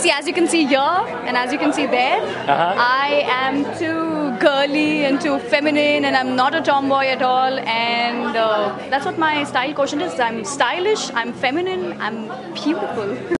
See, as you can see here and as you can see there, I am too girly and too feminine, and I'm not a tomboy at all. And that's what my style quotient is. I'm stylish, I'm feminine, I'm beautiful.